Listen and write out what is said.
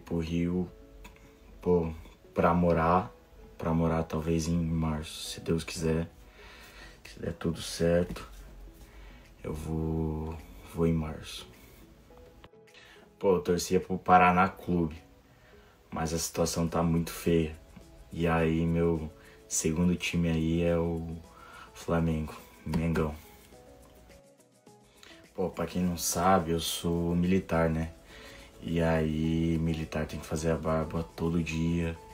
pro Rio, pô, pra morar talvez em março, se Deus quiser. Se der tudo certo, eu vou em março. Pô, eu torcia pro Paraná Clube, mas a situação tá muito feia. E aí meu segundo time aí é o Flamengo, Mengão. Pô, pra quem não sabe, eu sou militar, né? E aí militar tem que fazer a barba todo dia.